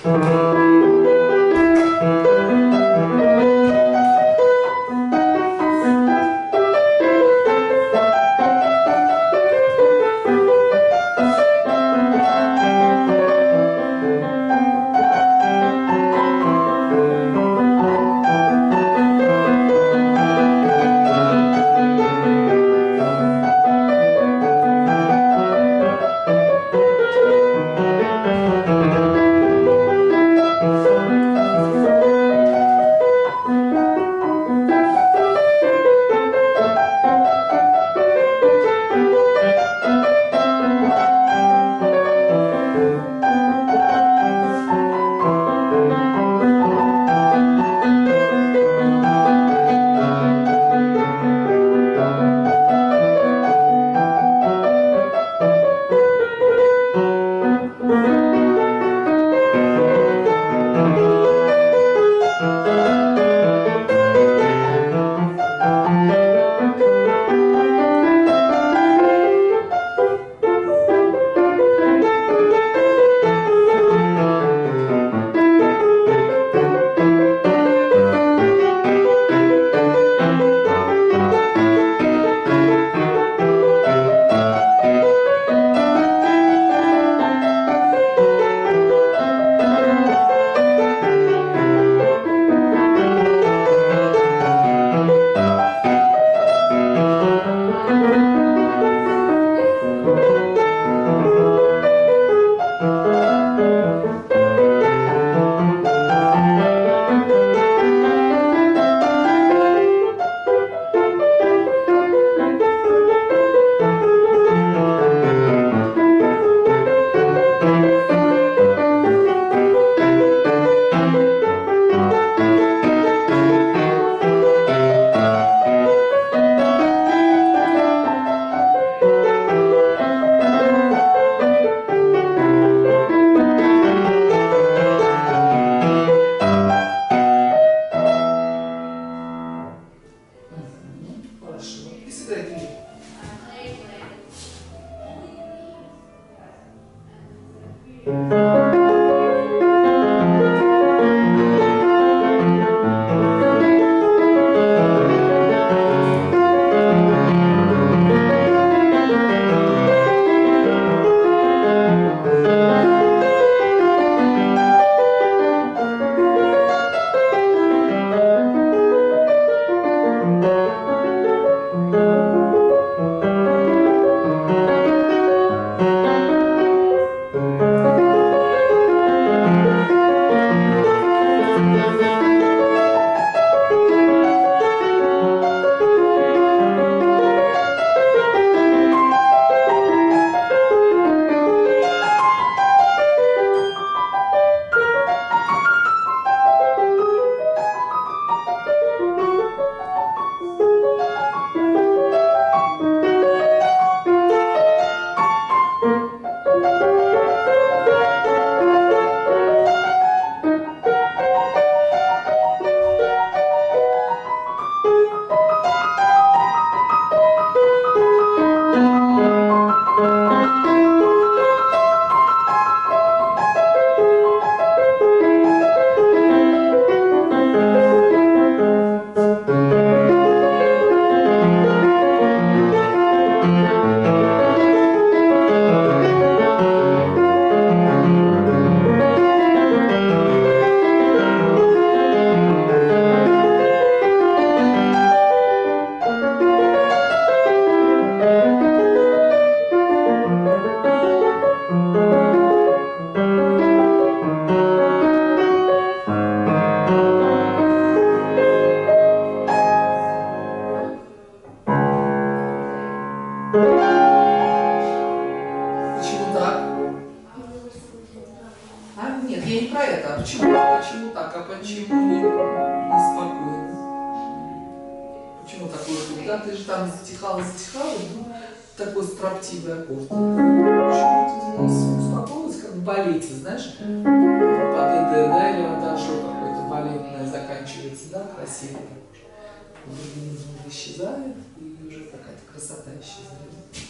Исчезает, и уже какая-то красота исчезает.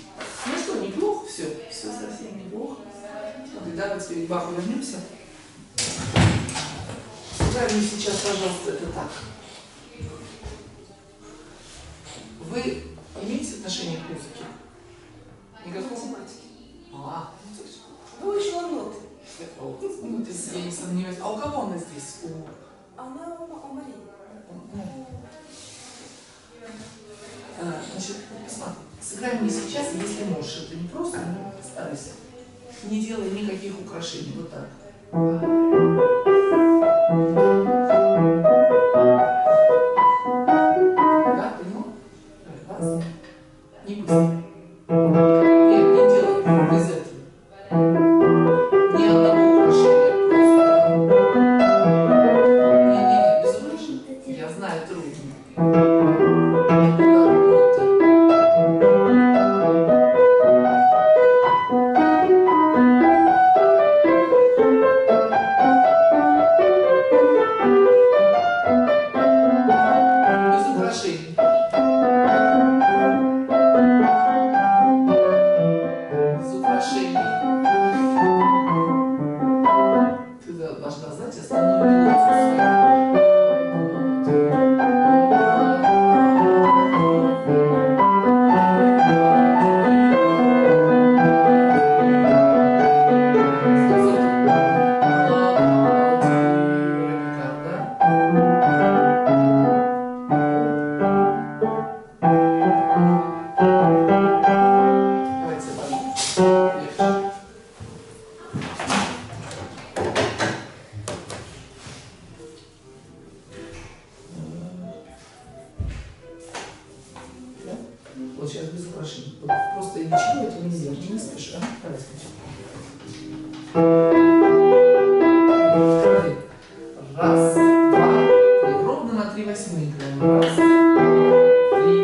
Ну что, неплохо все, все совсем неплохо. Давайте к Баху вернемся. сыграй мне сейчас, пожалуйста, это так. Вы имеете отношение к музыке? Никакого? А, Ну, еще ноты. ну, здесь я не сомневаюсь. А у кого она здесь? Она у Марии. Значит, посмотри, сыграй мне сейчас, если можешь. Это не просто, но старайся. Не делай никаких украшений. Вот так. Да, понял? Раз. Не быстро. Нет, не делай без этого. Ни одного украшения. Просто. Не, без украшений. Я знаю, трудно. Вот сейчас без украшений. Просто ничего этого не сделать. Не спеши. Давай смотри. Раз, два, три. Ровно на 3/8 играем. Раз, три,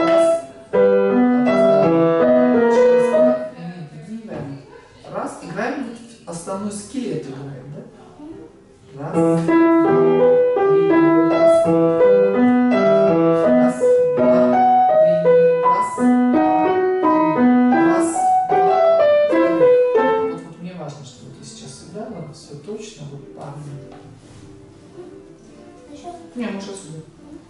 раз. Раз, играем основной скелет играем, да? Раз, три, раз. Все точно, вот парни. Не, может отсюда.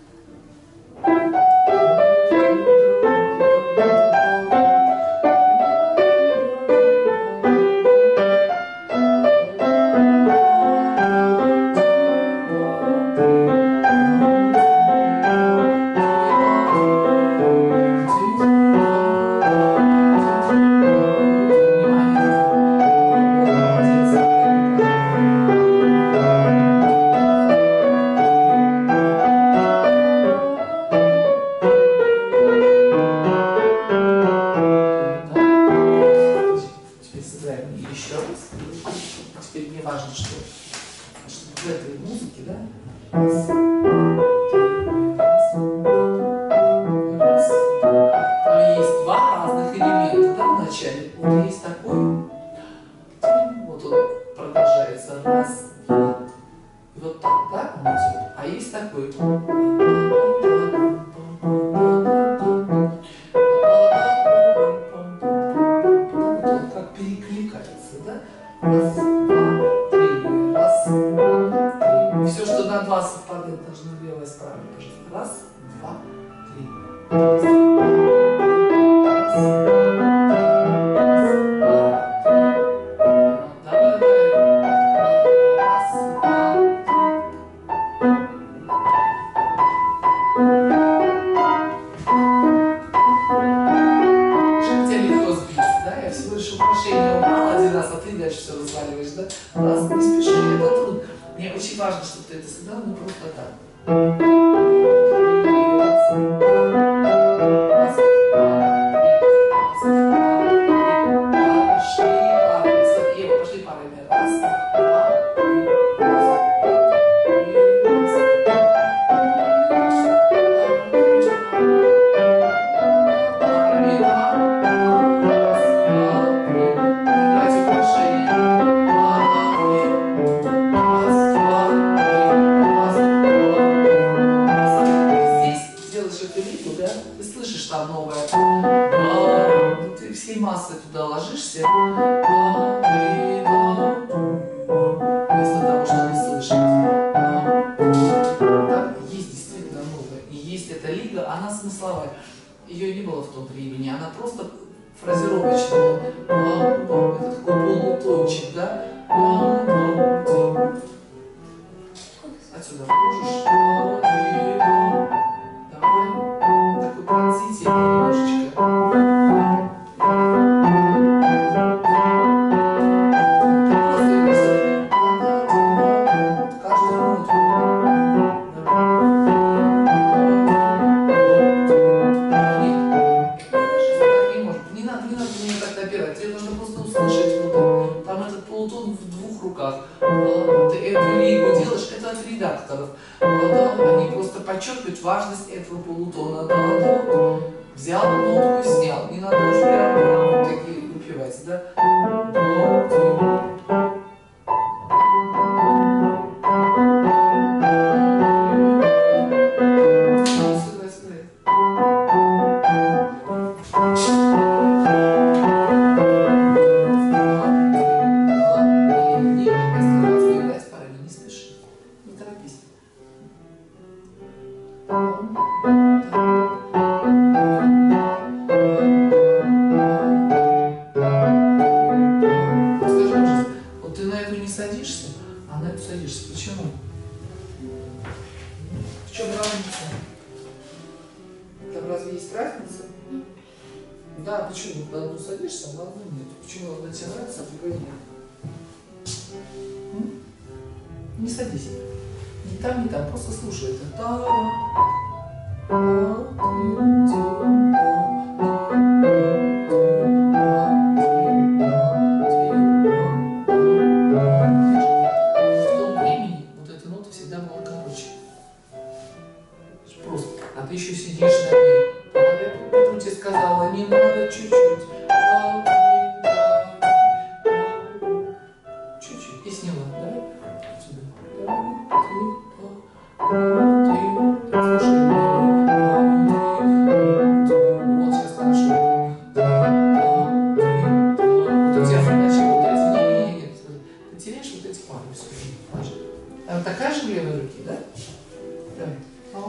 Еще раз. Теперь мне важно, что в этой музыке, да? Раз, раз. Там есть два разных элемента, да, в начале. Вот есть такой. Вот он продолжается. Раз, два. И вот так, да, он идет. А есть такой. Перекликается, да? Раз, два, три, раз, два, три. Все, что на два совпадает, должно левое с правым, пожалуйста. Раз, два, три. Раз, два, давай, давай. Раз, два, тебя легко сбить, да? Я всего лишь украшение убрал один раз, а ты дальше все разваливаешь, да? Раз, не спеши, это трудно. Мне очень важно, чтобы ты это сыграл, не просто так. Пошли парами. Раз, два, три, раз. Ты слышишь там новое. Ты всей массой туда ложишься. Вместо того, чтобы слышать. ее не было в том времени, она просто фразировочная. Это такой полутончик, да? Отсюда можешь. Давай. Такой пронзительный немножечко. Каждую ноту. Не надо на нее так набирать. Тебе нужно просто услышать вот там этот полутон в двух руках. Ты эту лигу делаешь, это от редакторов. Они просто подчеркивают важность этого полутона. Взял нотку, снял. Не надо уж прямо вот такие выпивать, да? Садишься, а на эту садишься. Почему? В чем разница? Там разве есть разница? Да, почему? На одну садишься, а на одну нет. Почему одна тебе нравится, а другая нет? Не садись. Ни там, ни там. Просто слушай это. А ты еще сидишь на ней. Я тебе сказала, не надо чуть-чуть. Чуть-чуть. И сняла. Давай. Сюда. Слушай. Вот сейчас хорошо. Вот у тебя задача вот эти. Нет. Ты теряешь вот эти пары. Она такая же в левой руке, да? Давай.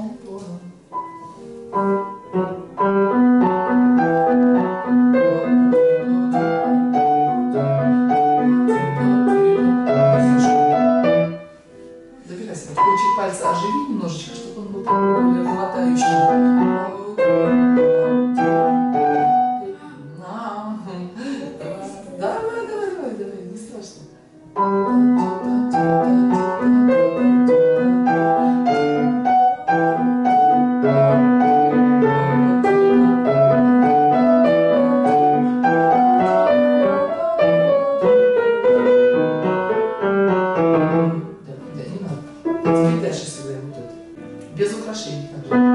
Добирайся. Кончик пальца оживи немножечко, чтобы он был более глотающий. Давай, не страшно. Без украшений.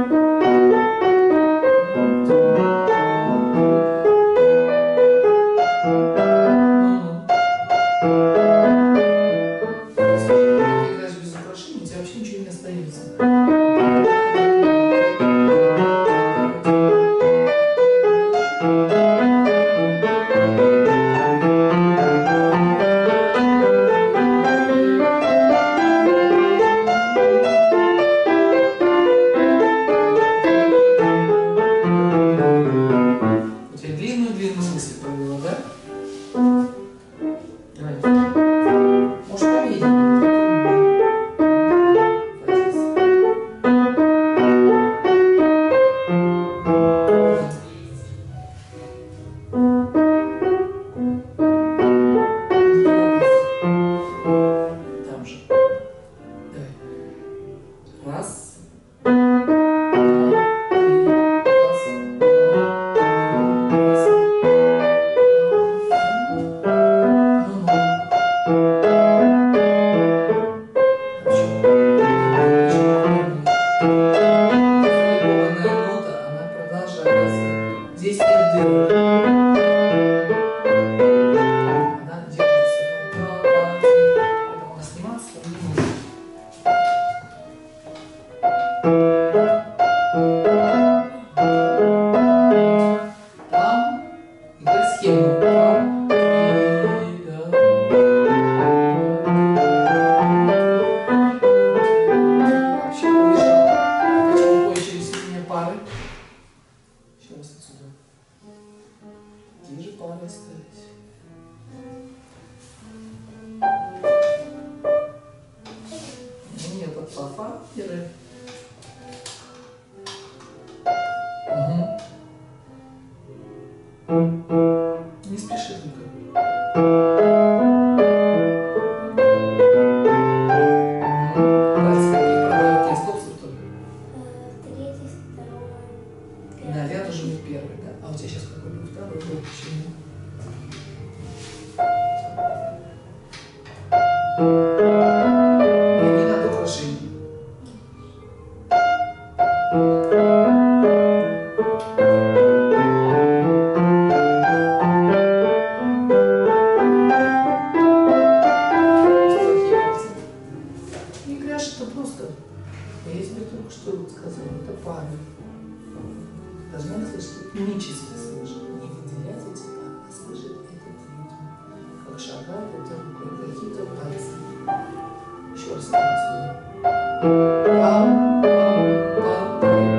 Если ты играешь без украшений, у тебя вообще ничего не остается. Длинную мысль провела, да? Давай. Может, помедленнее. Там же. Давай. Раз. Здесь нет дырок. Она держится. Поэтому она сниматься не может. Там играй схему. Вообще побежала. Почему через синие пары? Еще раз. такие же пары остались. Нет, это папа и ре. Не спеши только. Пальцы какие правые руки, стоп, стоп, стоп. Третий, второй. Наверное, уже не первый, да? А у тебя сейчас какой был второй? Вот почему. И не надо украшений. Играешь, это просто. Я тебе только что сказала, это пары. Должна слышать, этнически слышать. Не выделять эти пары, а слышать этот ритм. Как шагает эта рука, какие-то пальцы. Еще раз танцую. Пам, пам, пам,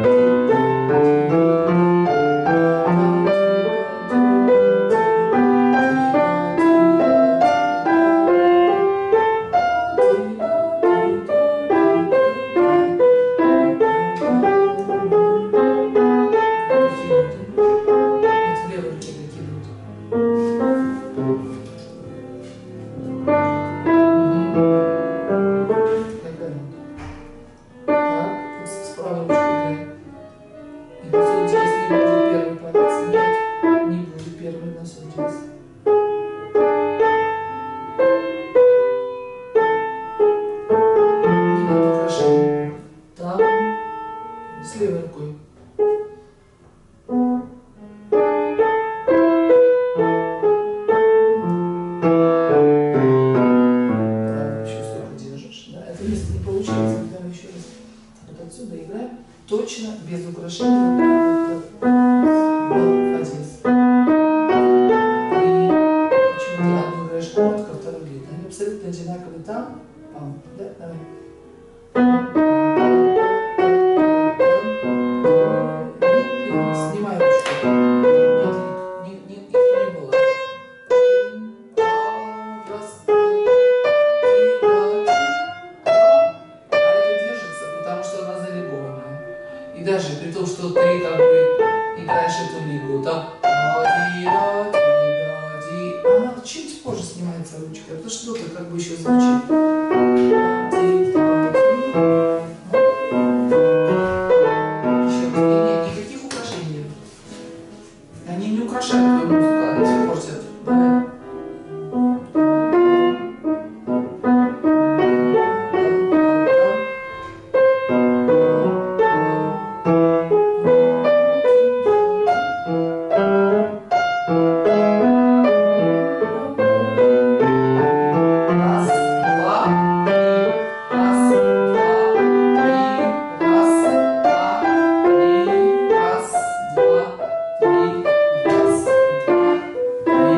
с левой рукой. Еще столько держишь. Да? Это если не получается, давай еще раз. Вот отсюда играем. Точно, без украшений. Фадис. И почему ты одну играешь коротко, а вторую длинно. Они абсолютно одинаковые там. Пам. Да? Давай. Снимай ручку. Нет, их не было. Раз, а это держится, потому что она залигованная. И даже при том, что ты как бы играешь эту лигу, там она чуть позже снимается ручка, потому что нота как бы еще звучит. Еще раз. Нет, никаких украшений нет. Они не украшают твою музыку, они все портят. Давай. Раз, два, три.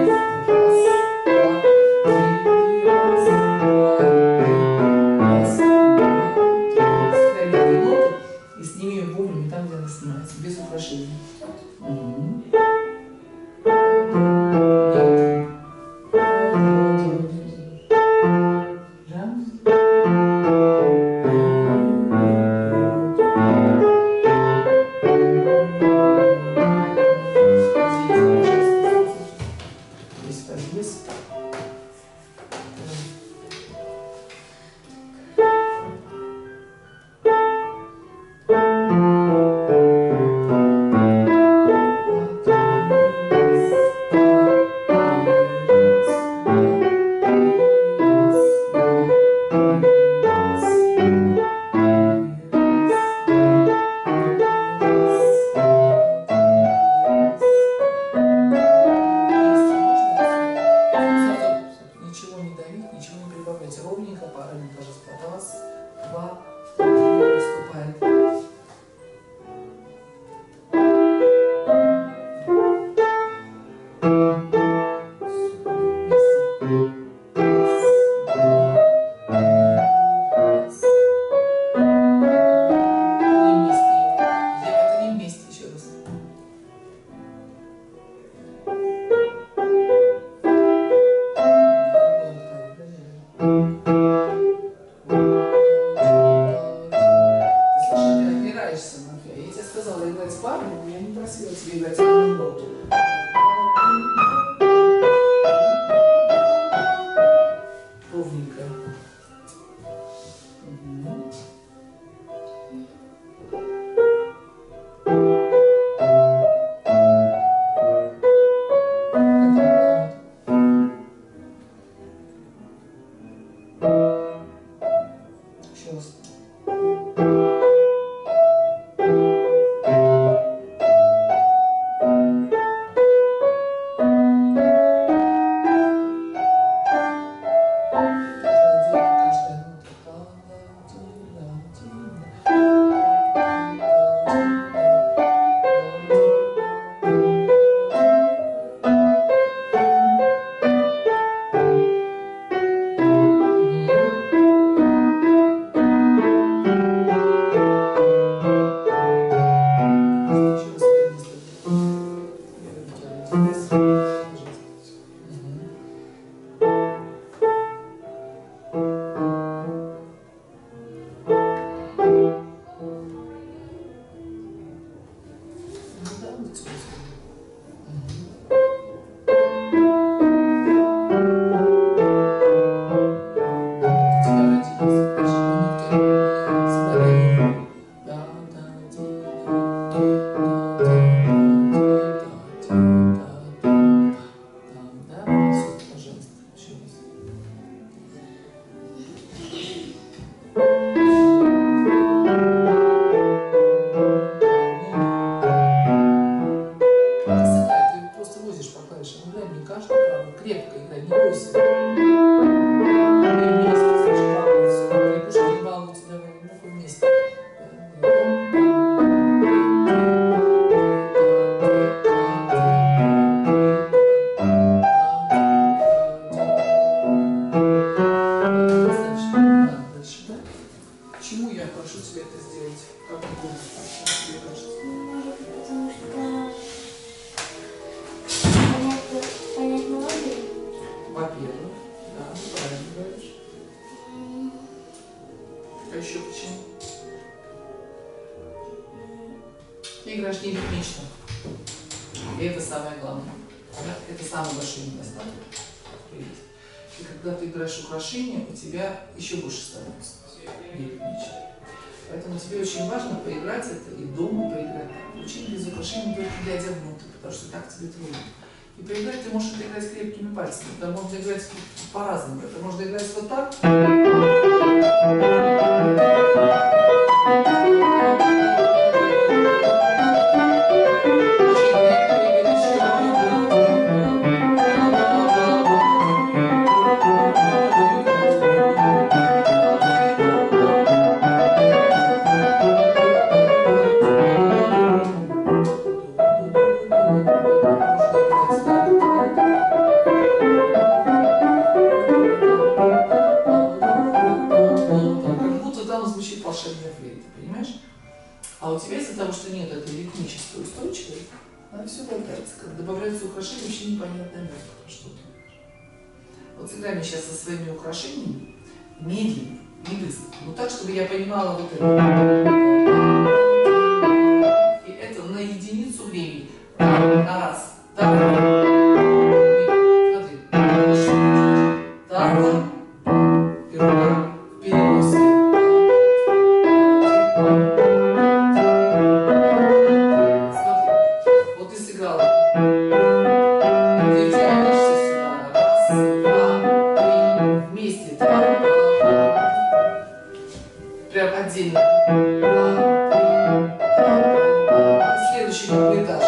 клавиша. Играй мне каждую правую. Крепко играй, не бойся. И вместе, слышишь, балуются. Лягушки не балуются, давай, ну-ка вместе. Почему я прошу тебя это сделать? Как ты думаешь, тебе кажется? Может, потому что понять мелодию. Во-первых, да, правильно говоришь. А еще почему? Ты играешь не ритмично. И это самое главное. Это самый большой недостаток. И когда ты играешь украшения, у тебя еще больше становится не ритмично. Поэтому тебе очень важно поиграть это и дома поиграть так. Учить без украшений только глядя внутрь, потому что так тебе трудно. И поиграть ты можешь это играть крепкими пальцами. Это можно играть по-разному. Это можно играть вот так. А у тебя из-за того, что нет этой ритмической устойчивости, она все болтается. Когда добавляются украшения, вообще непонятная музыка. Что ты думаешь? Вот сыграй мне сейчас со своими украшениями медленно, не быстро. Но так, чтобы я понимала вот это. И это на единицу времени. На раз. Так. Смотри. Так. И рука в переносе. Прям отдельно. Следующий новый этаж.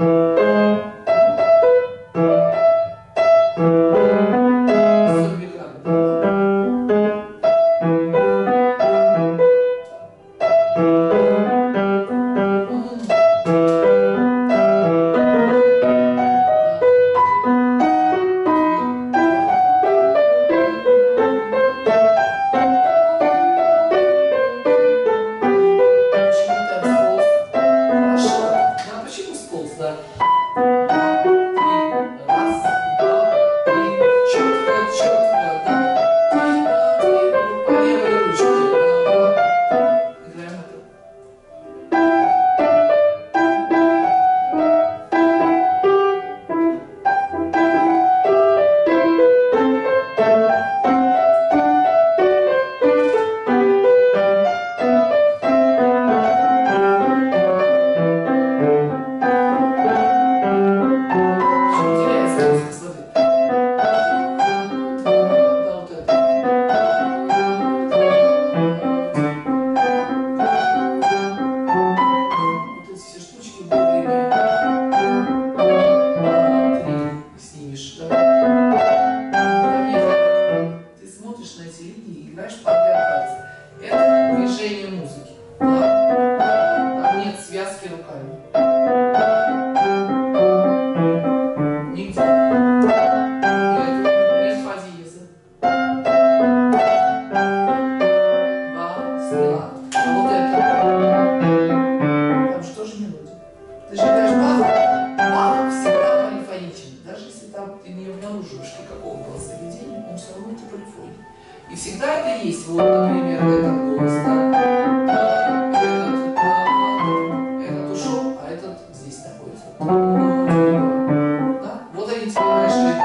И всегда это есть. Вот, например, этот голос, этот ушел, а этот здесь находится. Да? Вот они тебе нашли.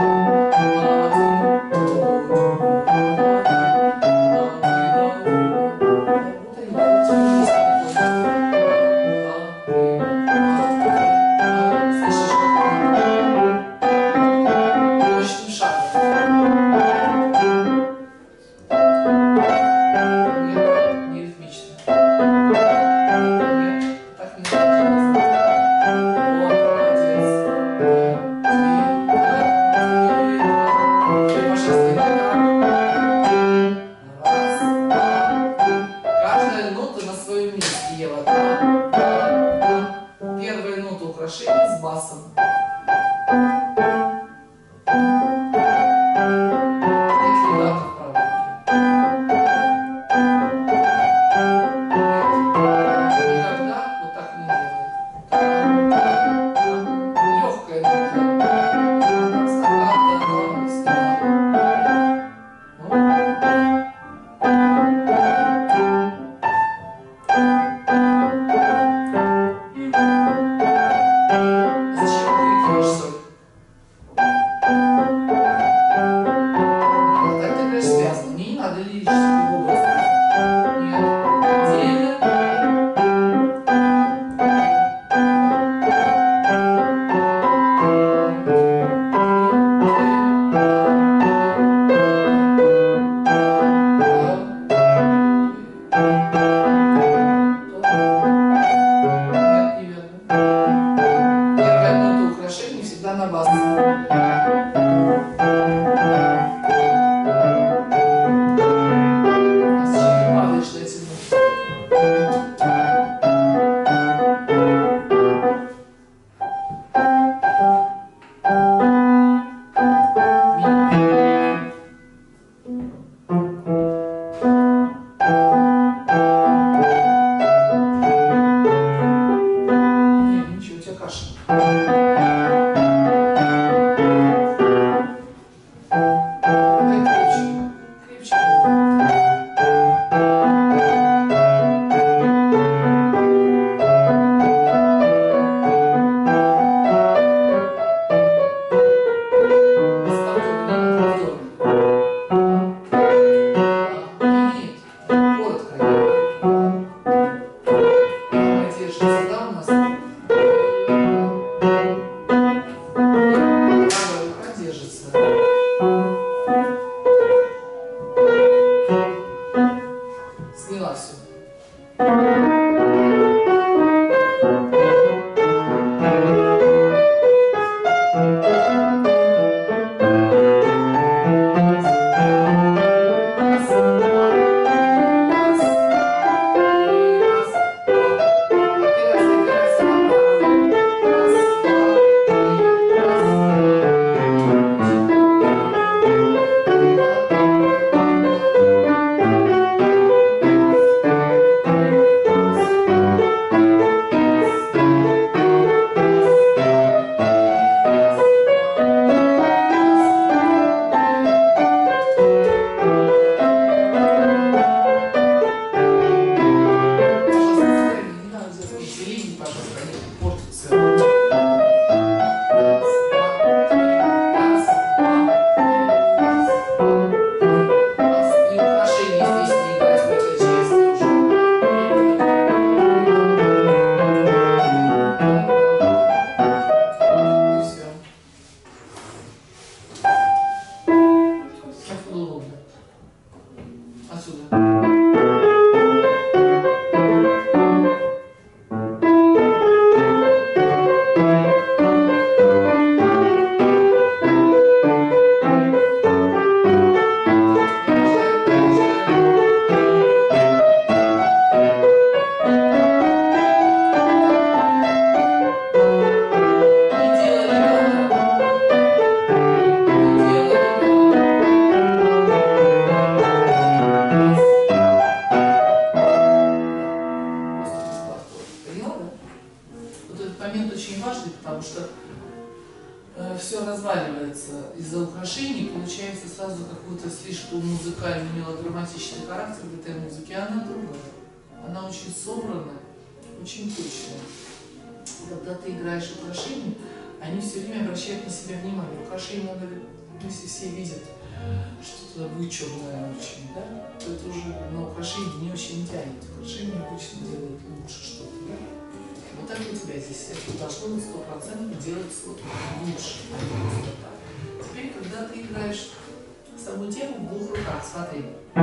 из-за украшений получается сразу какой-то слишком музыкальный, мелодраматичный характер в этой музыке, а она другая. Она очень собранная, очень точная. Когда ты играешь украшения, они все время обращают на себя внимание. Украшения, если все видят что-то вычурное очень, да, то это уже на украшение не очень тянет. Украшение обычно делают лучше что-то, да? Вот так у тебя здесь это должно быть 100% делать лучше, а не просто так. Теперь, когда ты играешь саму тему в двух руках, смотри.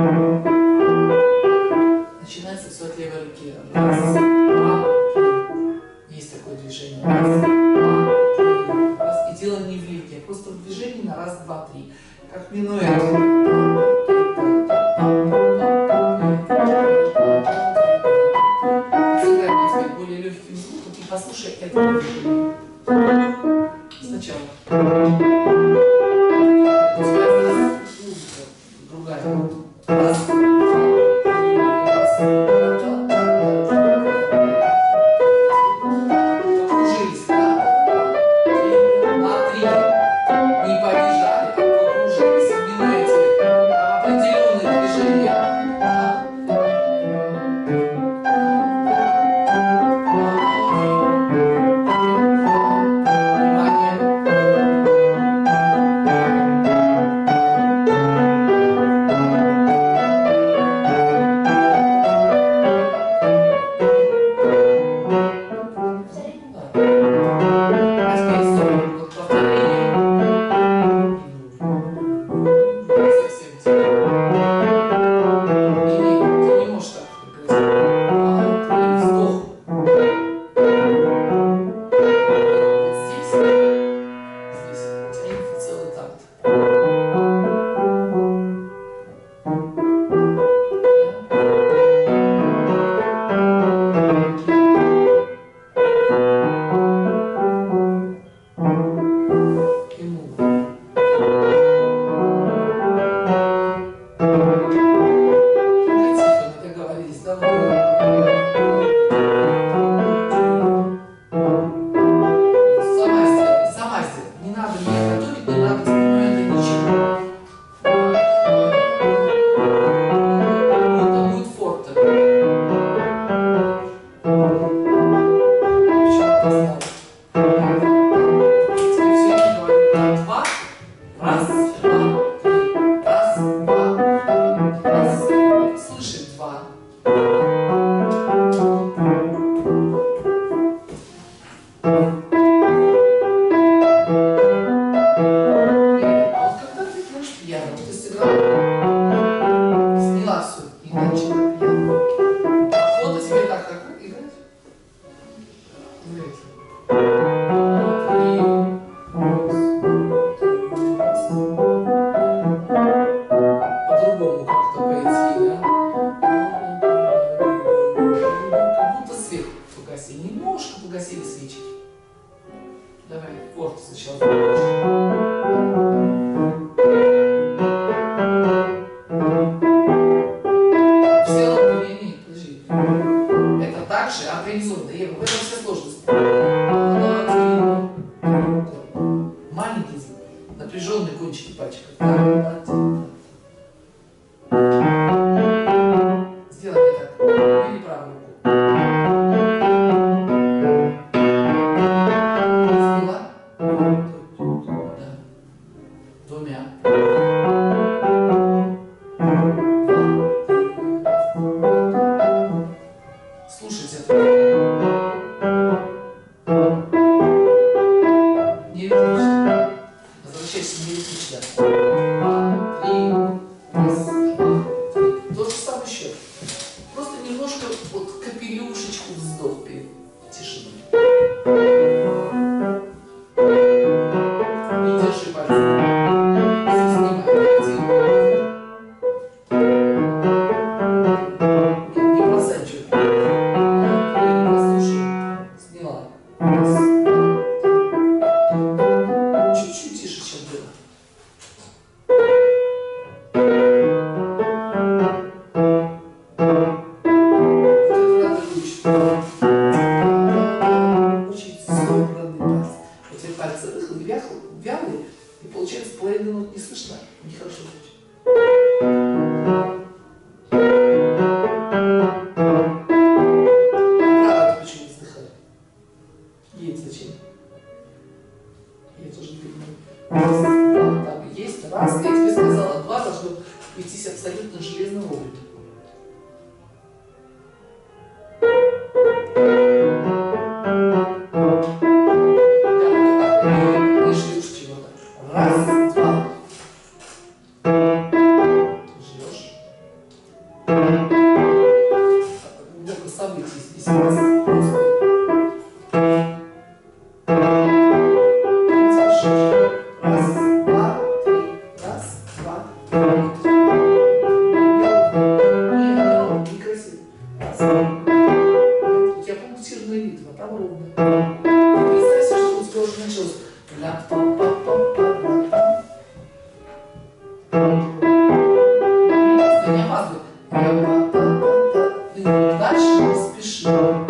Начинается все от левой руки. Раз, два, три. Есть такое движение. Раз, два, три. Раз. И дело не в лифте, а просто в движении на раз, два, три. Как минуэт. Сыграй мне теперь более легким звуком и послушай это движение. Сначала. У тебя музыка другая. Раз, покружились, да? На три. Не побежали, а покружились в минуэте. Определенные движения. Thank you. есть половина нот не слышно, нехорошо звучит. Право ты почему вздыхали? Есть зачем? Я тоже не понимаю. Раз, два, там есть раз, я тебе сказала, два должно вестись абсолютно железно ровно. Раз, два. Ждешь. Много событий здесь. Раз, просто. Не спешишь. Раз, два, три. Раз, два, три. Некрасиво. Раз, у тебя пунктирный ритм, а там ровно. Представь себе, что у тебя уже началось. Не опаздывай. Дальше не спеши.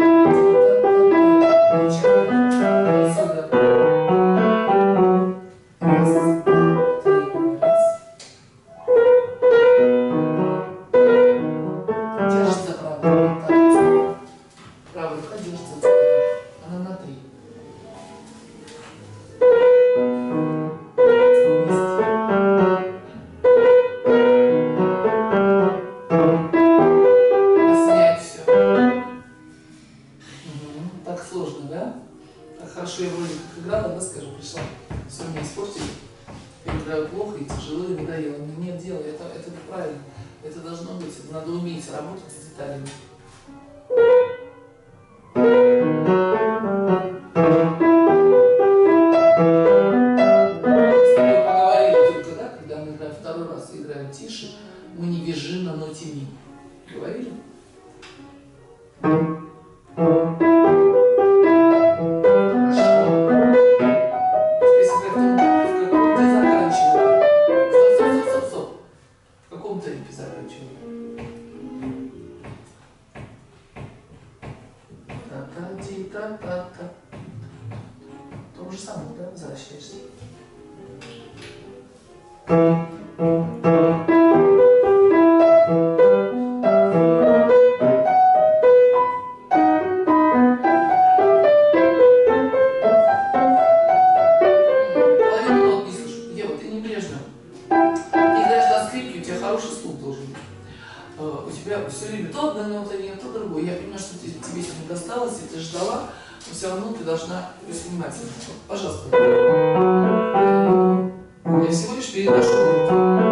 Отсюда. Раз, два, три. Раз. Держится правая рука. Правая рука держится. Она на три. Так сложно, да? Так хорошо я вроде как играла, да, скажем, пришла. Все мне испортили. Я играю плохо и тяжело, и надоело. Мне нет дела, это неправильно. Это должно быть, надо уметь работать с деталями. С тобой поговорили только, да, когда мы играем второй раз и играем тише, мы не визжим на ноте ми. Говорили? Та-та-ти-та-та-та. То же самое, да, возвращаешься. Половину нот не слышу. Ева, ты небрежно. Ты играешь на скрипке, у тебя хороший слух должен быть. У тебя все время то одна нота, не то другое. Я понимаю, что тебе сегодня досталось, и ты ждала, но все равно ты должна быть внимательна. Пожалуйста. Я всего лишь переношу руки.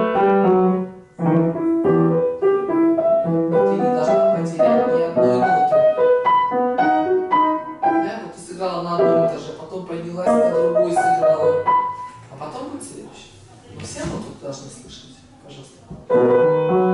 Ты не должна потерять ни одной ноты. Да? Вот ты сыграла на одном этаже, потом поднялась, на другой сыграла. А потом будет следующий. Но все ноты должны слышать. Пожалуйста.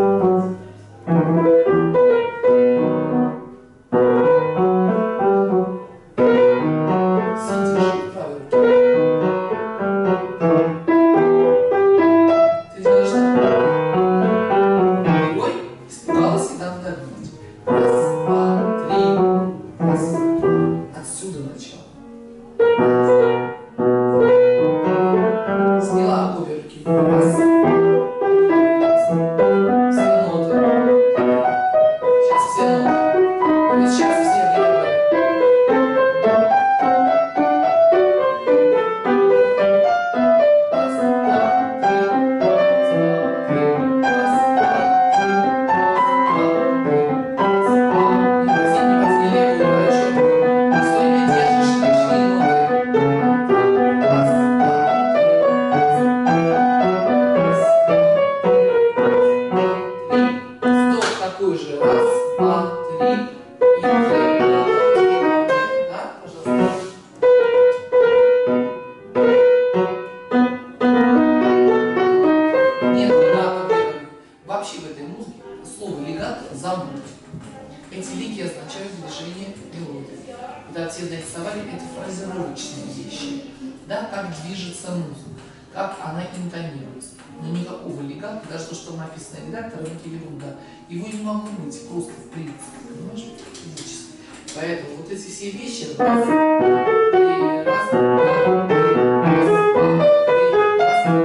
Эти лики означают движение мелодии. Когда все нарисовали, это фразировочные вещи. Да, как движется музыка, как она интонируется. Но никакого легата, даже то, что написано редактором, это ерунда. Его не могло быть просто в принципе, понимаешь? Физически. Поэтому вот эти все вещи, раз, два, три, раз, два, три, раз, два, три, раз,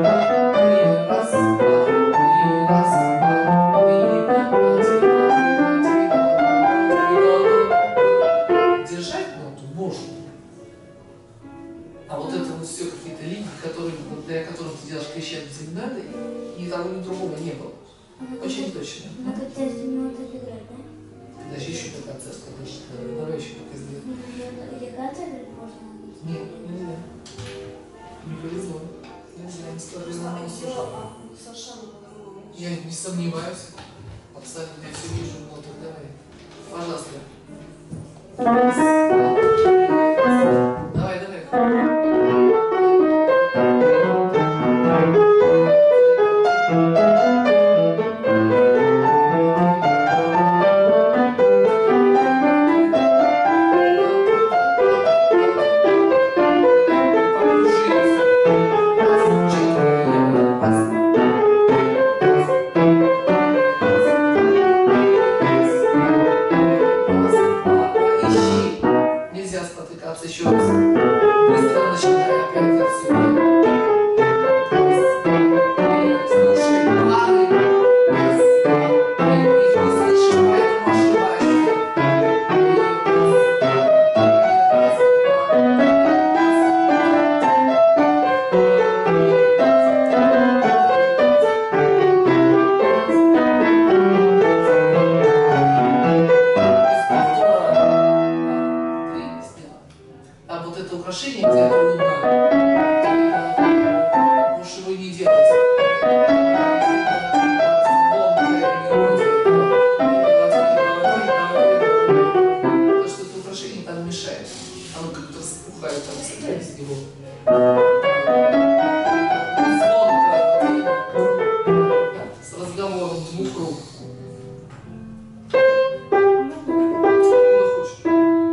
священной церемонии, ни того, ни другого не было. Очень точно. Она как-то вот так играть, да? Подожди, еще до конца скажешь. Давай еще пока сделаем. Или катер можно? Нет, нельзя. Не повезло. Нельзя, не скажу. Совершенно по-другому. Я не сомневаюсь. Абсолютно, я все вижу. Ну, так давай. Пожалуйста. Давай, давай. Еще раз. Быстро начинай опять отсюда. Слушай, планы. Их не слышим, поэтому ошибаешься. А вот это украшение, где это луна, можешь его не делать. Потому что это украшение там мешает. Оно как-то распухает, там стрелять из него. Звонко. С разговором двух рук. Куда хочешь.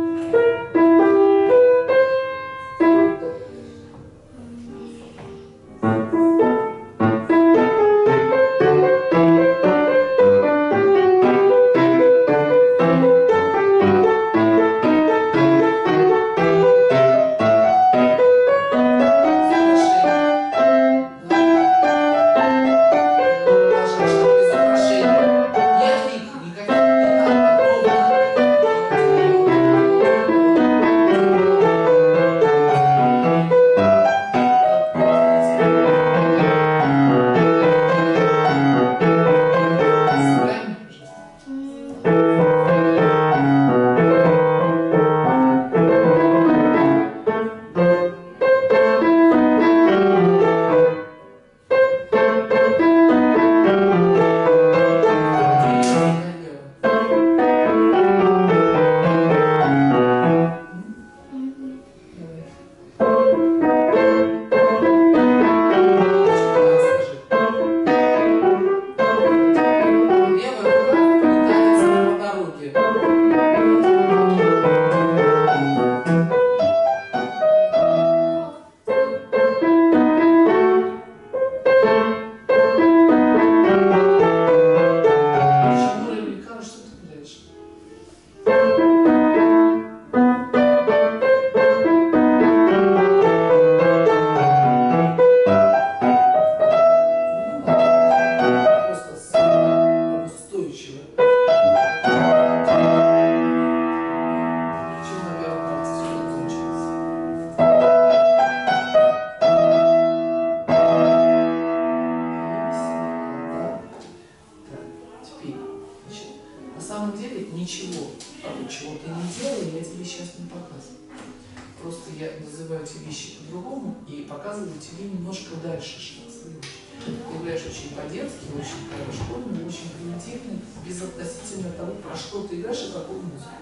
Ничего, чего ты не делай, я тебе сейчас не показываю. Просто я называю эти вещи по-другому и показываю тебе немножко дальше шаг следующий. Ты играешь очень по-детски, очень по-школьному, очень примитивно, безотносительно того, про что ты играешь и какую музыку.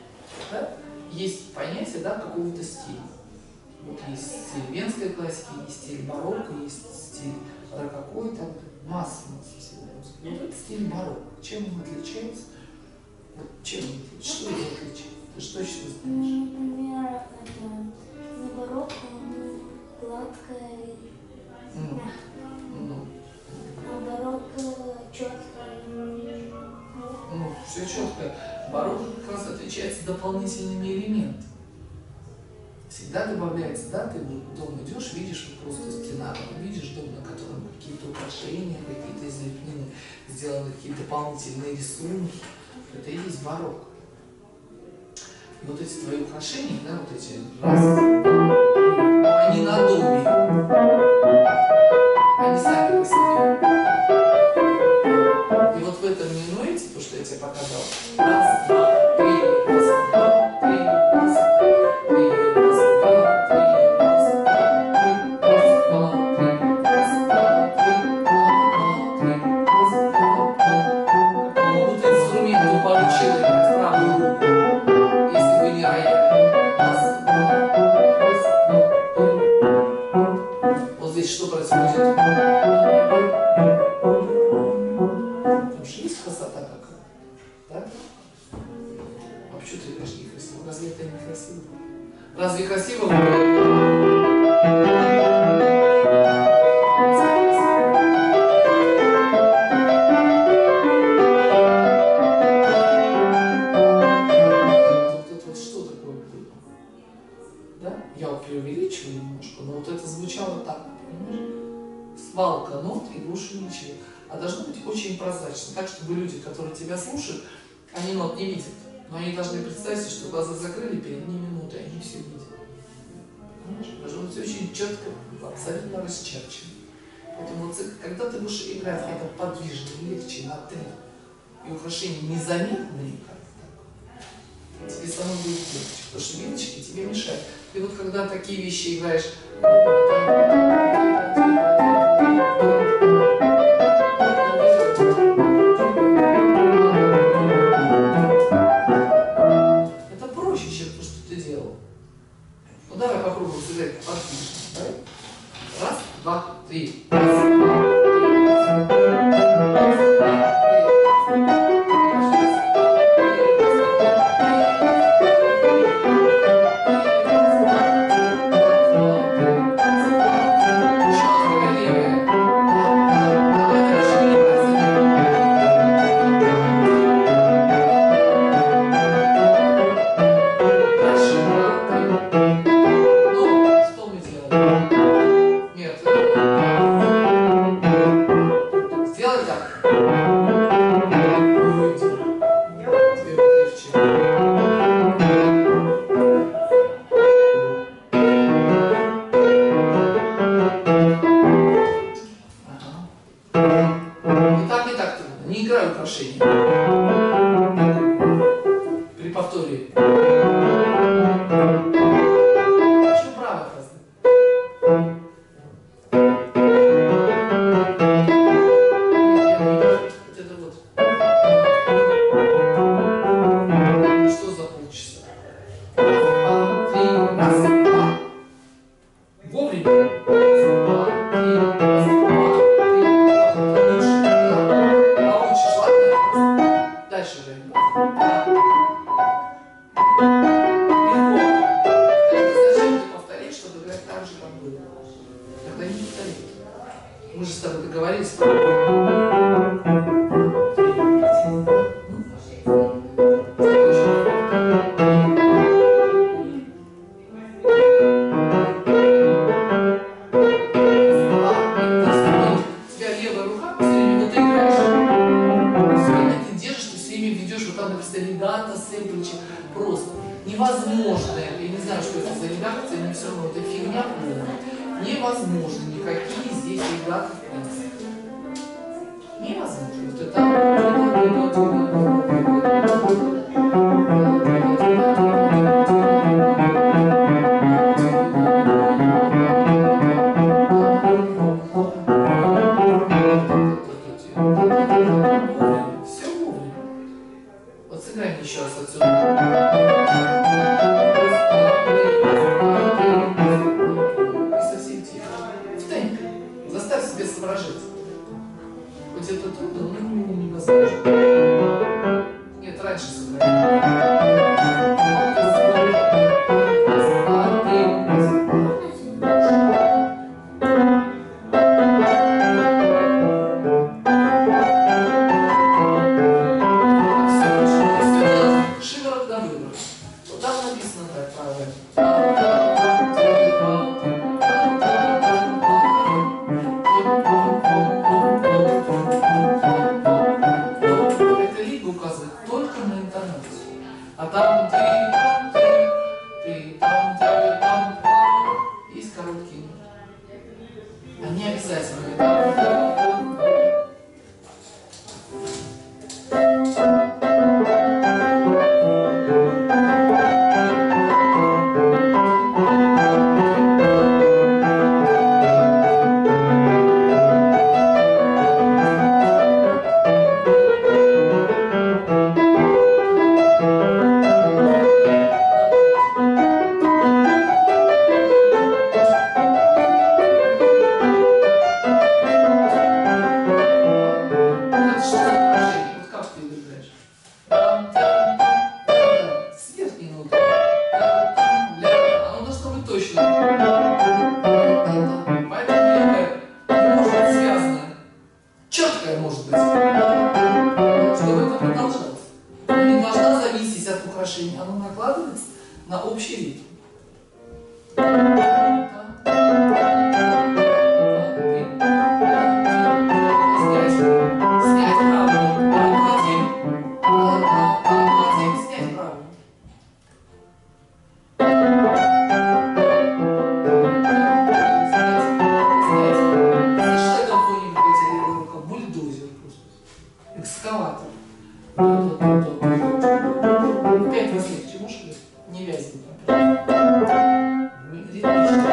Да? Есть понятие, да, какого-то стиля. Вот есть стиль венской классики, есть стиль барокко, есть стиль рококо, там масса стилей. Вот это стиль барокко. Чем он отличается? Вот чем он отличается? Что его отличает? Ты что еще знаешь? Например, это не барокко, но гладкое и мягкое. Ну, А барокко четкое. ну, все четко. Барокко как раз отличается дополнительными элементами. Всегда добавляется, да, ты вот дома идешь, видишь вот просто стена, видишь дом, на котором какие-то украшения, какие-то излеплены, сделаны какие-то дополнительные рисунки. Это и есть барокко. И вот эти твои украшения, да, вот эти раз, они на доме. Они Там же есть красота какая, да? А почему ты говоришь некрасиво? Разве это не красиво? Разве красиво? Вот что такое было? Да? Я вот преувеличиваю немножко, но вот это звучало так, понимаешь? Свалка нот и больше ничего. А должно быть очень прозрачно, так, чтобы люди, которые тебя слушают, они нот не видят. Но они должны представить, что глаза закрыли, перед ними ноты, и они все видят. Понимаешь? Должно быть очень четко, абсолютно расчерчено. Поэтому когда ты будешь играть это подвижно, легче, на три, и украшения незаметные, как тебе самому будет легче, потому что вилочки тебе мешают. И вот когда такие вещи играешь, это проще, чем то, что ты делал. Ну давай попробуем сыграть подвижно. Давай. Раз, два, три. Раз, два, три. Раз, два, не играю украшения. При повторе. Еще право разное. Вот это вот. Что за полчаса? Раз, два, три, раз, два. Вовремя. Дальше же. Легко. Зачем ты повторить, чтобы играть так же, как было? Тогда не повтори. Мы же с тобой договорились. У тебя левая рука, все время вот ты играешь. Все время ты держишь, ты все время ведешь вот там, например, легато, сэмпличи. Просто невозможно. Я не знаю, что это за редакция, но все равно это фигня полная. Невозможно никакие здесь легато в принципе. Невозможно. Вот это... Все вовремя. Вот сыграем еще раз отсюда. И совсем тихо. В темпе. Заставь себя соображать. Хоть это трудно, но невозможно. Нет, раньше сыграем. Это либо указывает только на интонацию. мягкая может быть, чтобы это продолжалось. Она не должна зависеть от украшения, она накладывается на общий ритм. Снять правую, отводим, снять правую. Бульдозер просто. Экскаватор. Опять вас легче, можешь ли? Не вязнет. Ритмично.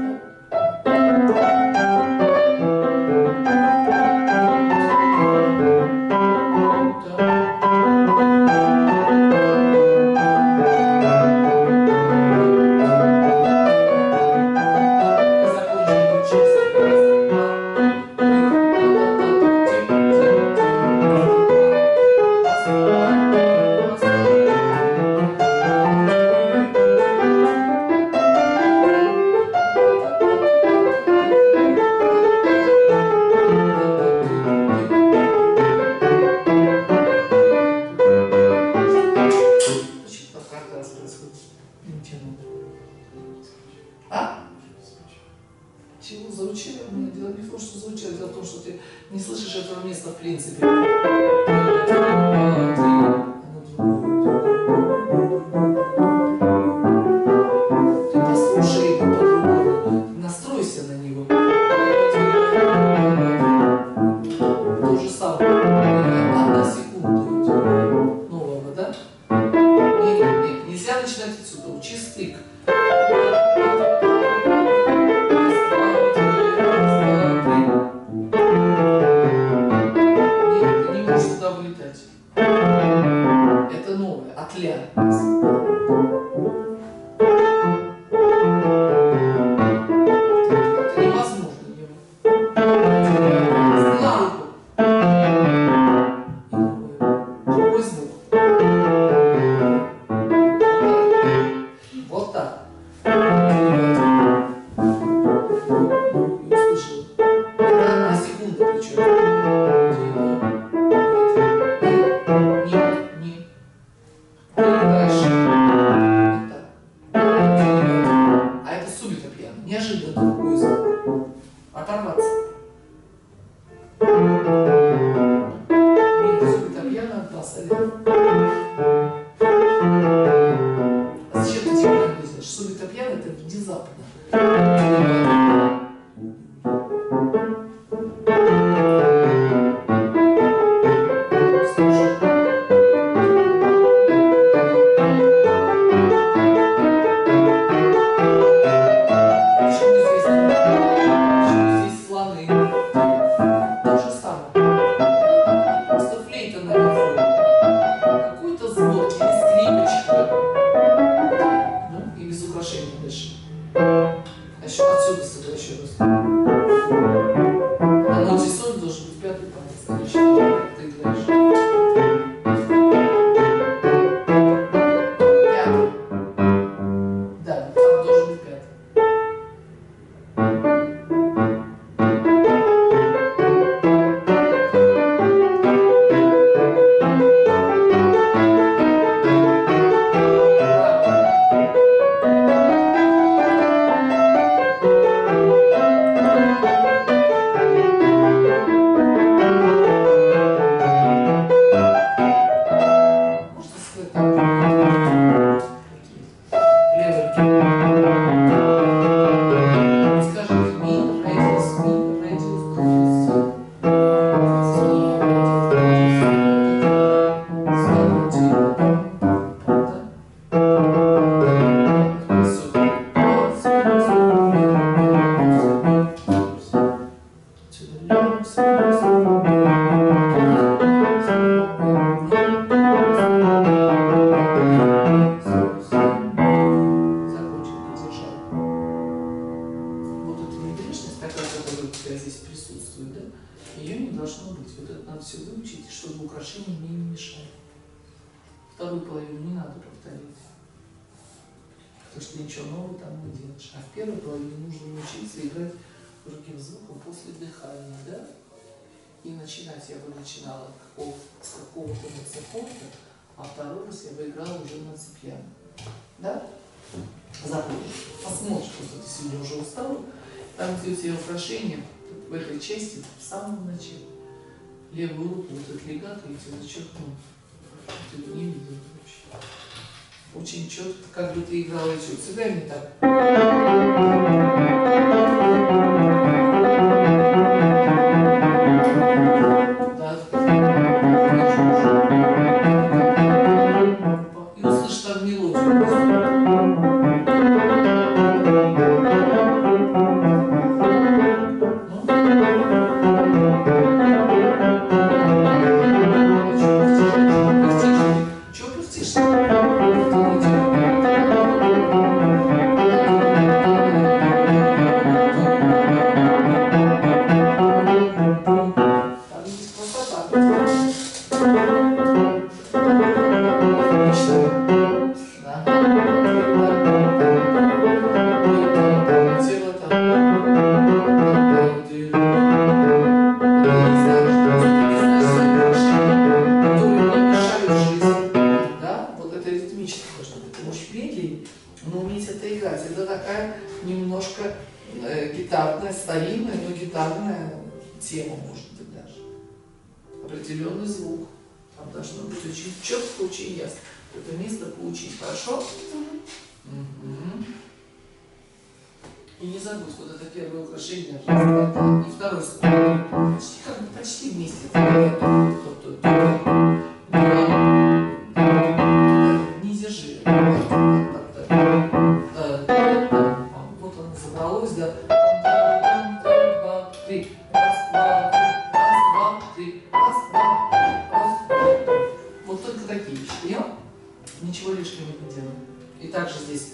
Чего заучили? Дело не в том, что заучили, дело в том, что ты не слышишь этого места в принципе. Ты послушай его по-другому, настройся на него. То же самое. 1 секунда нового, да? Нет, нельзя начинать отсюда. Учи стык. Это новое, от ля. Это невозможно. На руку. Другой звук. Вот так. Услышал. Это 1 секунда причем. Неожиданно другой звук. Оторваться. Нет, субито пьяно от баса. А зачем ты тебя анализируешь? Субито пьяно это внезапно. Отсюда еще раз. На ноте соль должен быть 5-й палец. Ты играешь. 5-й. Да, там должен быть 5-й. Все выучить, чтобы украшения мне не мешали. Вторую половину не надо повторить, потому что ничего нового там не делаешь. А в первой половине нужно научиться играть другим звуком после дыхания, да? И начинать я бы начинала с какого-то саксофона, а второй раз я бы играла уже на фортепиано. Да? Запомни. Посмотришь, просто ты сегодня уже устала. Там, где у тебя украшения, в этой части, в самом начале. Левую руку, вот этот легато, я тебе зачеркну. Ты его не видел вообще. Очень четко, как бы ты играла эти. Сыграй мне так. Да, и услышь там мелодию. Чего пустишь? Гитарная, старинная, но гитарная тема, может быть, даже. Определенный звук. Там должно быть очень четко, очень ясно. Это место получить, хорошо? Угу. И не забудь, вот это первое украшение, раз, два, и второй почти, как бы почти вместе. Не держи. Вот оно собралось, да. Раз, два, три. Вот только такие вещи, понял? Ничего лишнего не делаем. И также здесь.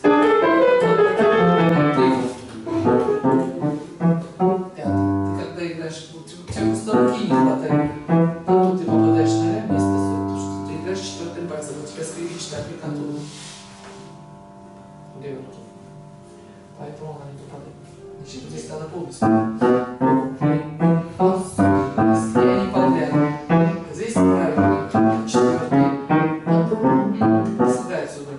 Пятый. Ты когда играешь, у тебя просто руки не хватает. Потом ты попадаешь на ля вместо соль, потому что ты играешь четвертым пальцем, у тебя скрипичная аппликатура. Левый руки. Поэтому она не попадает. Значит, здесь надо полностью. Я не подряд. Здесь правильно. Четвертый. Сюда отсюда.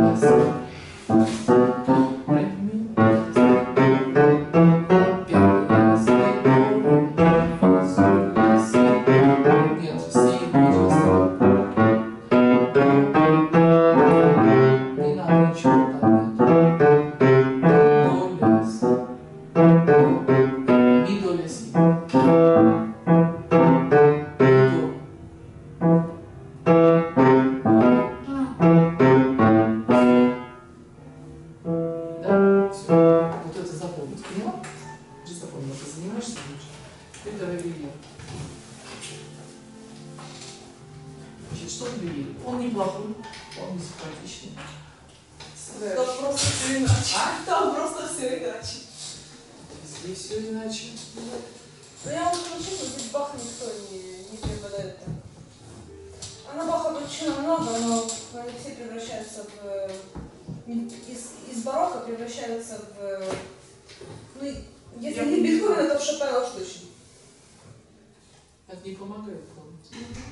Он неплохой, он не симпатичный. Там просто все иначе. Там просто все иначе. Здесь все иначе. Но я вот учу, здесь Баха никто не преподает. А на Баха причина много, но они все превращаются в... Из барокко превращаются в... Ну, если не Бетховена, то в Шопена уж точно. Это не помогает, помнить.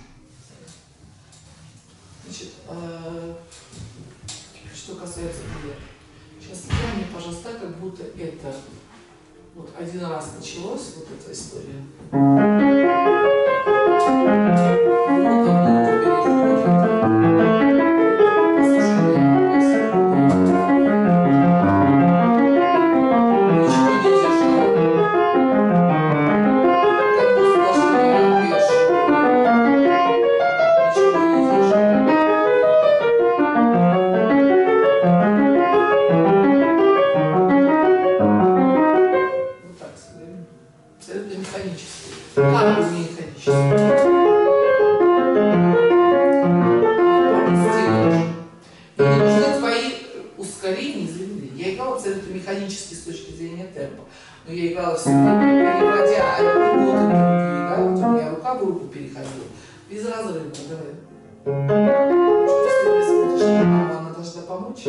Значит, что касается меня. Сейчас сделай мне, пожалуйста, так, как будто это вот один раз началось, вот эта история. Вот давно переходит. Послушай меня, ничего не держал. Как бы сплошные вещи. Ничего не держал. Вот так сыграем. Абсолютно механически. Как бы механически. Мне не нужны твои ускорения и замедления. Я играла абсолютно механически с точки зрения темпа. Но я играла все время, переводя одни ноты в другие. Да? Вот у меня рука в руку переходила. Без разрыва. Давай. Что ты не смотришь? Мама, она должна помочь.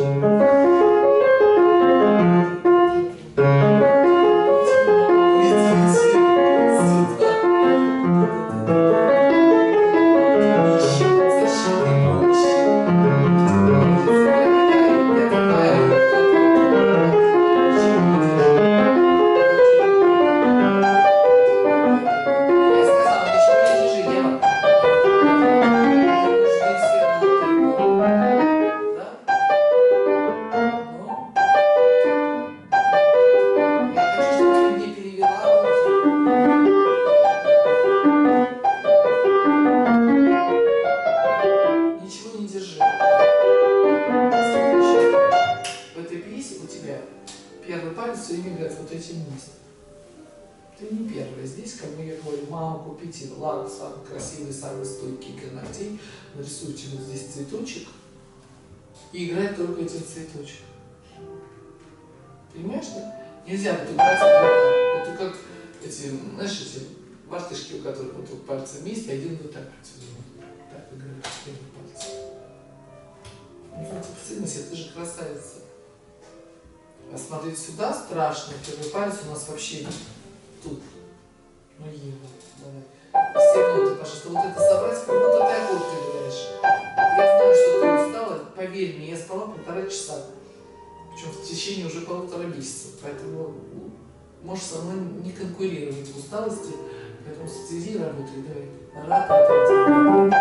мама, купите лак самый красивый, самый стойкий для ногтей, нарисуйте вот здесь цветочек и играть только этим цветочком. Понимаешь, да? Нельзя вот играть вот ты как эти, знаешь, эти мартышки, у которых вот тут пальцы вместе, один вот так так играет первый палец. Ну, в цельности, ты же красавица. А смотреть сюда страшно, первый палец у нас вообще тут. Ну, Ева, давай. Все ноты, пожалуйста, вот это собрать, как будто ты аккорд играешь. Я знаю, что ты устала, поверь мне, я спала 1,5 часа. Причем в течение уже 1,5 месяца. Поэтому можешь со мной не конкурировать в усталости. Поэтому сиди и работай. Давай.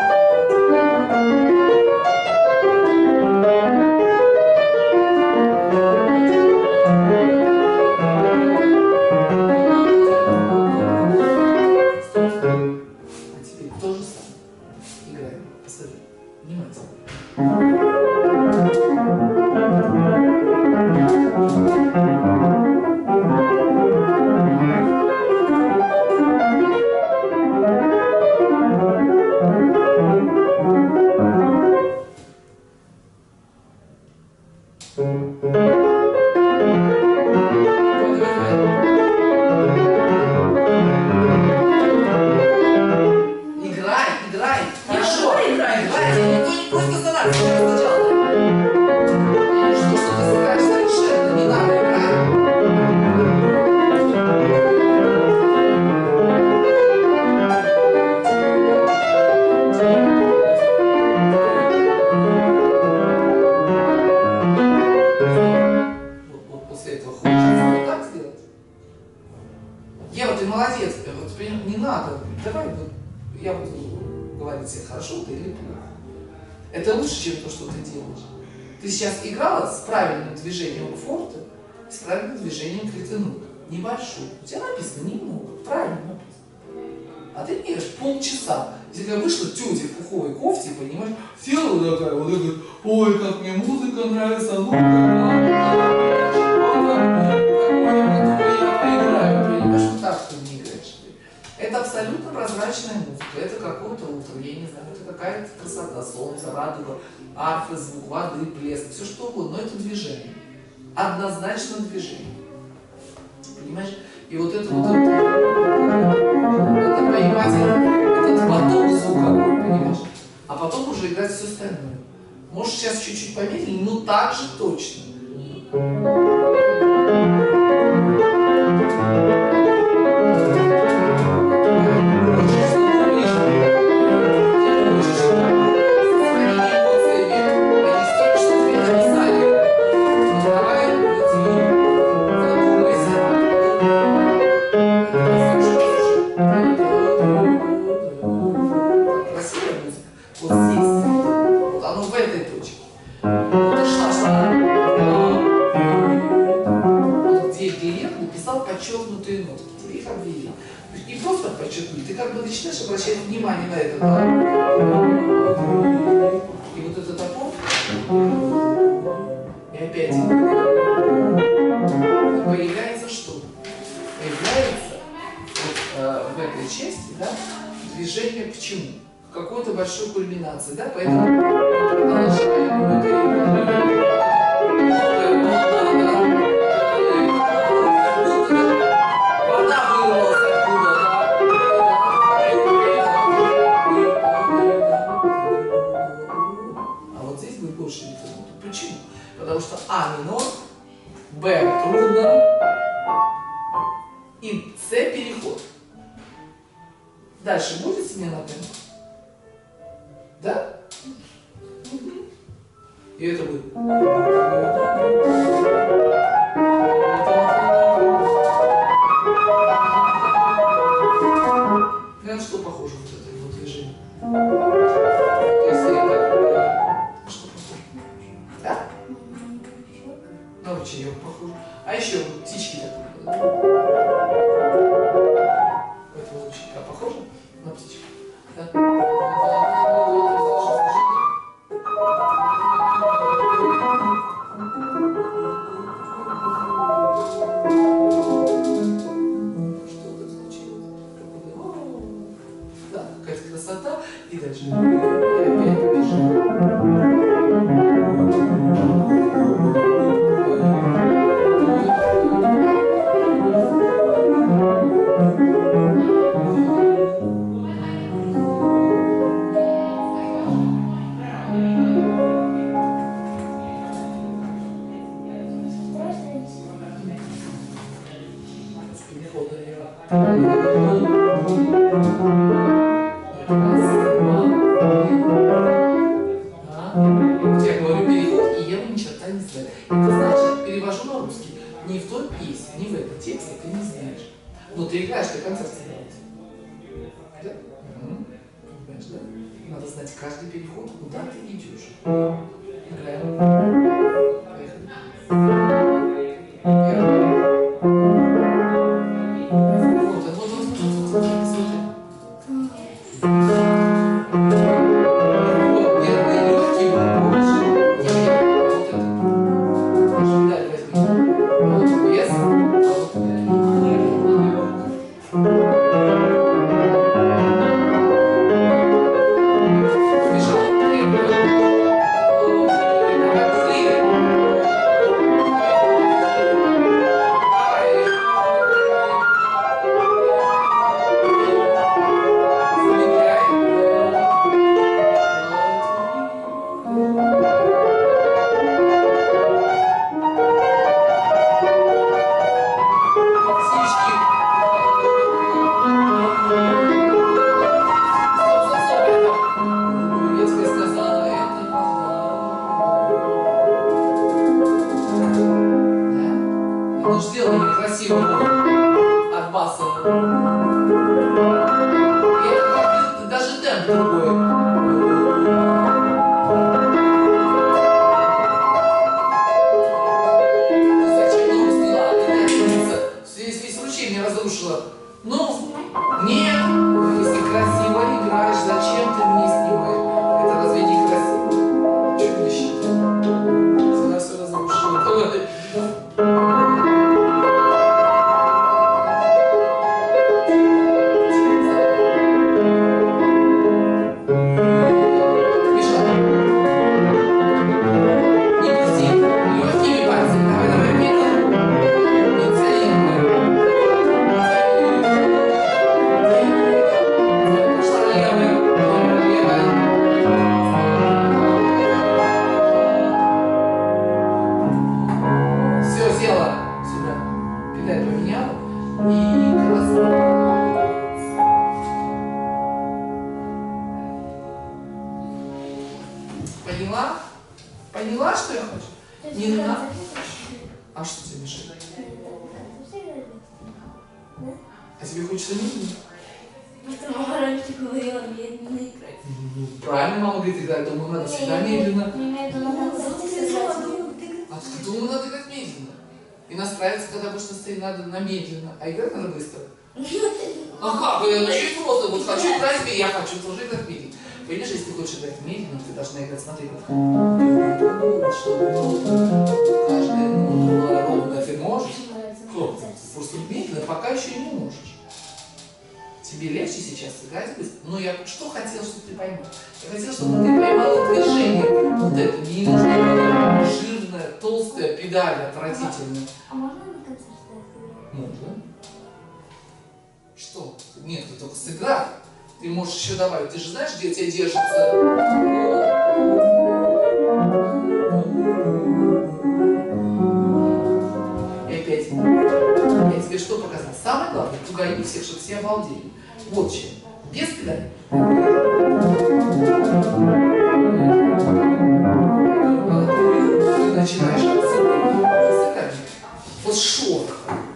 А теперь то же самое. Играем. Посмотри. Внимательно. Ева, ты молодец, вот, не надо, давай, вот, я буду говорить тебе, хорошо ты или плохо. Это лучше, чем то, что ты делаешь. Ты сейчас играла с правильным движением форте, с правильным движением клетинук. Небольшой. У тебя написано немного, правильно написано. А ты играешь полчаса. Если я вышла тетя в пуховой кофте, понимаешь, села вот такая, вот говорит, ой, как мне музыка нравится, ну это абсолютно прозрачная музыка, это какое-то утро, я не знаю, это какая-то красота, солнце, радуга, арфы, звук воды, плеск, все что угодно, но это движение. Однозначно движение. Понимаешь? И вот это вот, это понимать, этот поток звуковой, понимаешь? А потом уже играть все остальное. Можешь сейчас чуть-чуть помедленнее, но так же точно. Подчеркнутые нотки, тебе их обвели. Не просто подчеркнуть, ты как бы начинаешь обращать внимание на это. И вот этот аккорд, и опять появляется что? Появляется вот, в этой части, да, движение к чему? К какой-то большой кульминации, да, поэтому мы продолжаем Почему? Потому что А минор, Б трудно и С переход. Дальше будет смена темпа? Да? И это будет. На что похоже вот это его движение? Если это что похоже? Да? На ручеек похоже. А еще вот птички такие. Это ручейка похоже на птичку? Да? Что-то случилось. красота, и дальше. И опять побежали. Я говорю переход, и я ни черта не знаю. И ты знаешь, я перевожу на русский. Не в той песне, не в этом тексте ты не знаешь. Но ты играешь, ты концерт сыграешь. Да? Понимаешь, да? Надо знать каждый переход, куда ты идешь. Играем. Поехали. Первый. Вот, смотри. Поняла, что я хочу? Не надо. А что тебе мешает? А тебе хочется медленно? Просто мама раньше говорила медленно играть. Правильно мама говорит, играть, думаю, надо всегда медленно. А ты думаю, надо играть медленно. И настраиваться, когда будешь настроить, надо на медленно, а играть надо быстро. А как? Я очень просто. Вот хочу играть, я хочу тоже играть медленно. Понимаешь, если ты хочешь играть медленно, ты должна играть, смотри, как чтобы каждая была ровная. Ты можешь? Просто медленно, пока еще не можешь. Тебе легче сейчас играть быстро? Но я что хотела, чтобы ты поймал? Я хотела, чтобы ты поймала движение. Вот это не нужно жирная, толстая педаль отвратительная. А можно на концерт ставить? Можно. Что? Нет, ты только сыграй. Ты можешь еще добавить. Ты же знаешь, где у тебя держится? И опять. Я тебе что показал? Самое главное, пугай всех, чтобы все обалдели. Вот чем. Без педали. Ты начинаешь отсыгать. Вот шорох.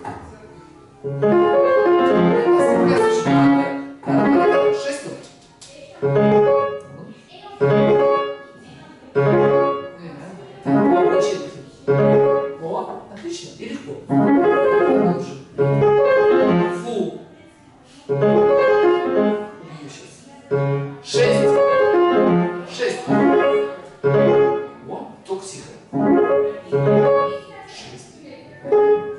О, отлично, и легко. Фу. Убью сейчас. 6. О, только тихо. 6.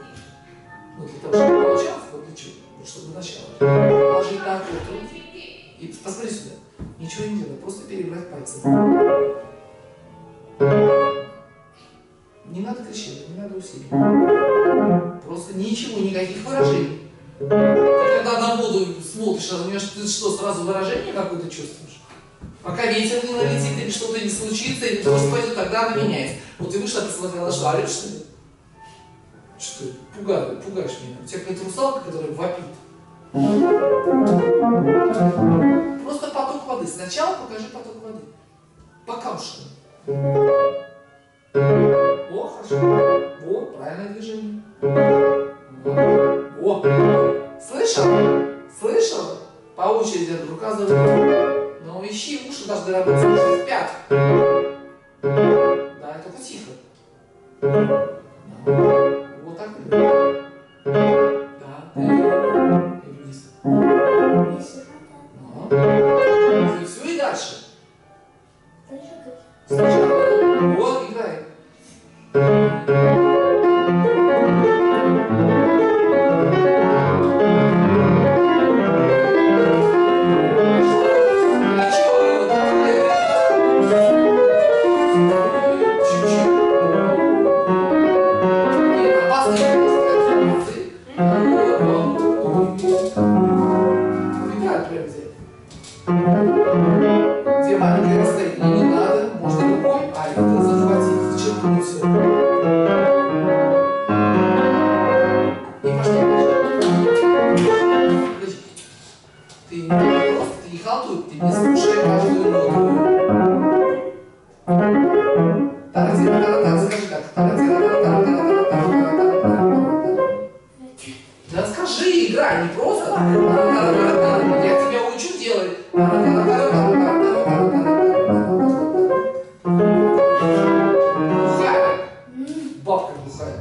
Ну, для того, чтобы получалось, вот для чего? Чтобы начало. Положи так вот руки. И посмотри сюда. Ничего не делай, просто перебрать пальцы. Не надо кричать, не надо усилий. Просто ничего, никаких выражений. Ты когда на воду смотришь, а у нее ты что, сразу выражение какое-то чувствуешь? Пока ветер не налетит, или что-то не случится, или дождь пойдет, тогда она меняется. Вот ты вышла, посмотрела, что орешь, что ли? Что ты пугаешь меня? У тебя какая-то русалка, которая вопит. Просто поток воды. Сначала покажи поток воды. По камушкам. О, хорошо. Вот, правильное движение. О, слышал? Слышал? По очереди рука за руку. Но ищи уши, даже дорогой, слушай, спят. Да, только тихо. Да. Вот так. Да. И вниз. Ну. Все и дальше. Сначала. Вот, играй. Где маленькое расстояние, не надо, можно рукой, а это захватить, зачерпнуть все. И пошли. Подожди. Ты не просто, ты не халтуй, ты не слушай каждую ноту. Таратира-таратара, скажи так. Да скажи, играй, не просто. Я тебя учу делать. Глухая. Бабка глухая.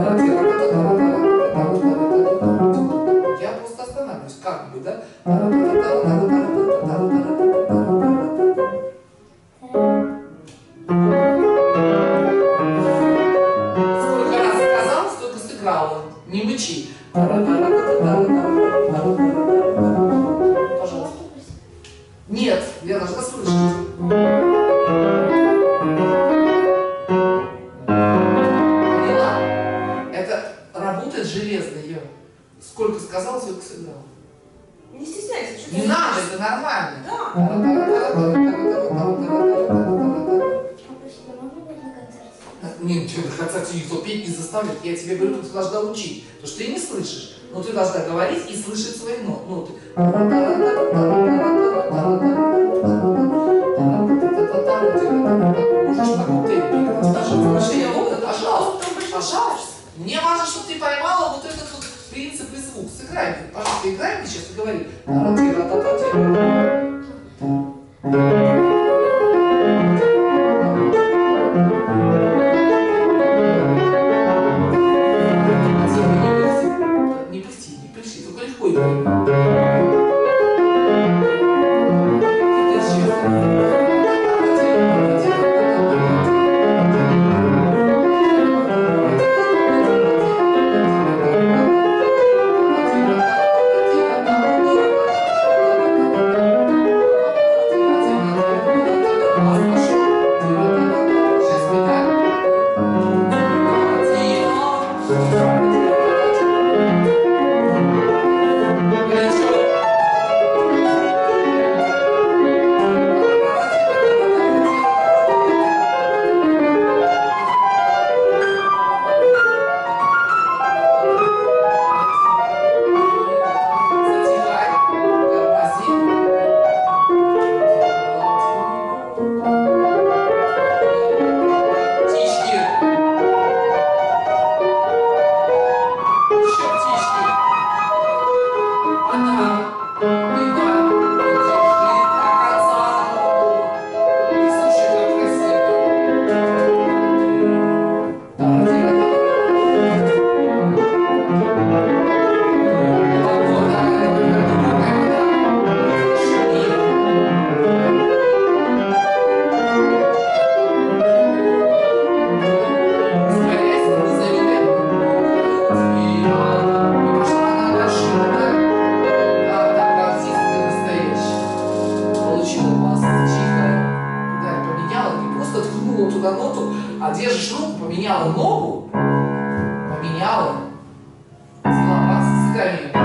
Я просто останавливаюсь, как бы, да? Сколько раз сказал, столько сыграла. Не мычи. Пожалуйста. Нет, я должна слышать. Поняла? Это работает железно, Ева. Сколько сказал, столько сыграл. Не стесняйся, что Не надо, это нормально. Нет, на концерте никто петь не заставляет. Я тебе говорю, ты должна учить. Потому что ты не слышишь. Но ты должна говорить и слышать свои ноты. Можешь на коктейле петь. Пожалуйста. Пожалуйста. Мне важно, чтобы ты поймала вот этот вот принцип и звук. Сыграем. Пожалуйста, играем сейчас и говори. Не пусти, только легко играй. на ноту, а держишь руку, поменяла ногу, поменяла, взяла бас, сыграй мне.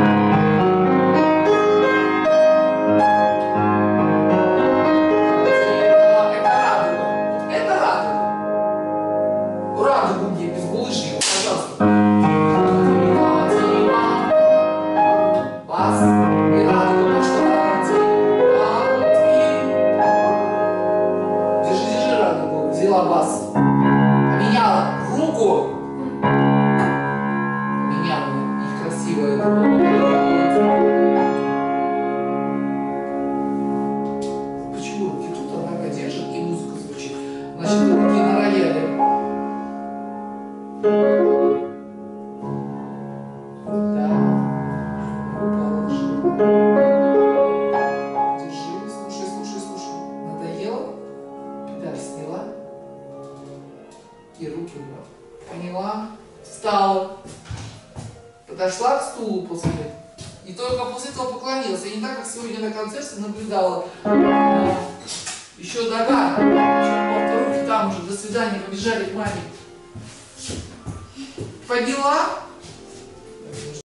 Это радуга. Это радуга. Радугу мне без булыжника, пожалуйста. Бас и радуга пошла. Держи радугу. Взяла бас. Поменяла руку. Поменяла. И красивая. Почему руки тут, а нога держит и музыка звучит? Значит, руки на рояле. Да. Положи. Держи, слушай. Надоело? Педаль сняла. И руки убрала. Поняла? Встала. Подошла к стулу после. И только после этого поклонилась. Я не так, как сегодня на концерте наблюдала. Еще нога. Еще руки там уже. До свидания. Побежали к маме. Подняла.